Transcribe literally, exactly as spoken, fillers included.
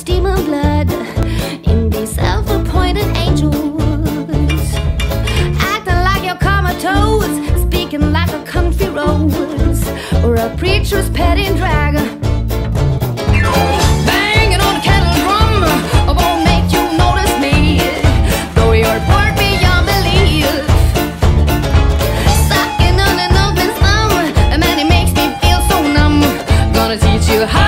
demon blood in these self-appointed angels, acting like you're comatose, speaking like a country rose or a preacher's petting dragon. Banging on a kettle drum won't make you notice me, though you're bored beyond belief. Sucking on an open thumb, man, it makes me feel so numb. Gonna teach you how